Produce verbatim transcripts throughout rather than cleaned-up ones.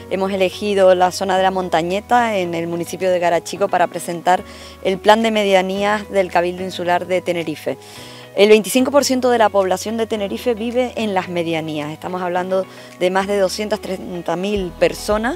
hemos elegido la zona de la Montañeta en el municipio de Garachico para presentar el plan de medianías del Cabildo Insular de Tenerife. El veinticinco por ciento de la población de Tenerife vive en las medianías, estamos hablando de más de doscientas treinta mil personas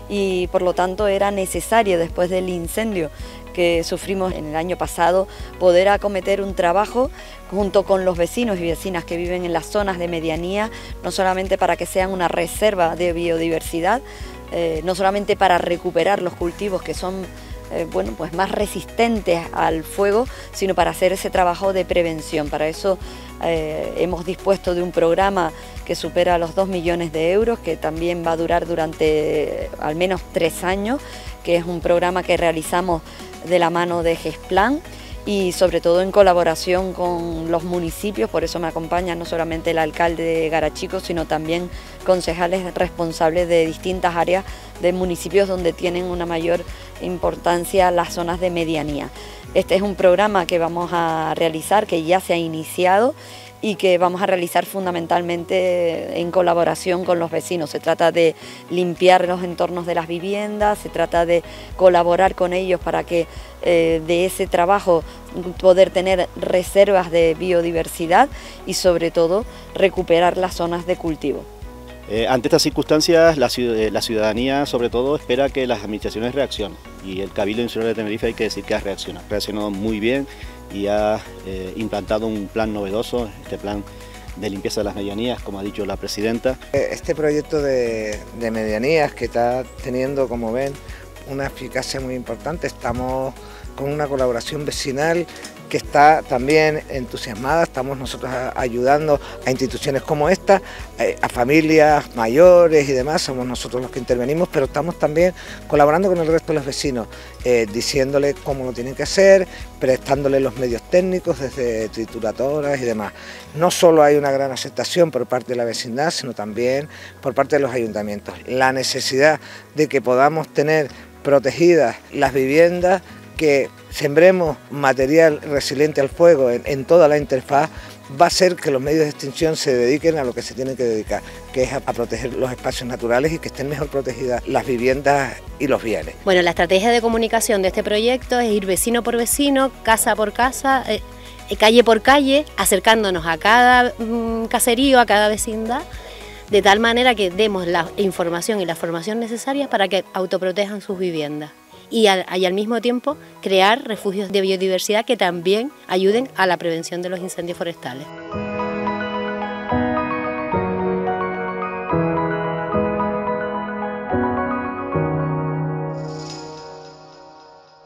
y por lo tanto era necesario, después del incendio que sufrimos en el año pasado, poder acometer un trabajo junto con los vecinos y vecinas que viven en las zonas de medianía, no solamente para que sean una reserva de biodiversidad, eh, no solamente para recuperar los cultivos que son eh, bueno, pues más resistentes al fuego, sino para hacer ese trabajo de prevención. Para eso eh, hemos dispuesto de un programa que supera los dos millones de euros, que también va a durar durante al menos tres años, que es un programa que realizamos de la mano de GESPLAN y sobre todo en colaboración con los municipios. Por eso me acompaña no solamente el alcalde de Garachico, sino también concejales responsables de distintas áreas de municipios donde tienen una mayor importancia las zonas de medianía. Este es un programa que vamos a realizar, que ya se ha iniciado y que vamos a realizar fundamentalmente en colaboración con los vecinos. Se trata de limpiar los entornos de las viviendas, se trata de colaborar con ellos para que eh, de ese trabajo poder tener reservas de biodiversidad y sobre todo recuperar las zonas de cultivo. Eh, ante estas circunstancias, la, la ciudadanía sobre todo espera que las administraciones reaccionen y el Cabildo Insular de Tenerife hay que decir que ha reaccionado, ha reaccionado muy bien y ha eh, implantado un plan novedoso, este plan de limpieza de las medianías, como ha dicho la presidenta. Este proyecto de, de medianías que está teniendo, como ven, una eficacia muy importante, estamos con una colaboración vecinal que está también entusiasmada, estamos nosotros ayudando a instituciones como esta, a familias mayores y demás, somos nosotros los que intervenimos, pero estamos también colaborando con el resto de los vecinos, eh, diciéndoles cómo lo tienen que hacer, prestándoles los medios técnicos desde trituratoras y demás. No solo hay una gran aceptación por parte de la vecindad, sino también por parte de los ayuntamientos. La necesidad de que podamos tener protegidas las viviendas, que sembremos material resiliente al fuego en, en toda la interfaz, va a hacer que los medios de extinción se dediquen a lo que se tienen que dedicar, que es a, a proteger los espacios naturales y que estén mejor protegidas las viviendas y los bienes. Bueno, la estrategia de comunicación de este proyecto es ir vecino por vecino, casa por casa, eh, calle por calle, acercándonos a cada mm, caserío, a cada vecindad, de tal manera que demos la información y la formación necesarias para que autoprotejan sus viviendas. Y al, y al mismo tiempo crear refugios de biodiversidad que también ayuden a la prevención de los incendios forestales.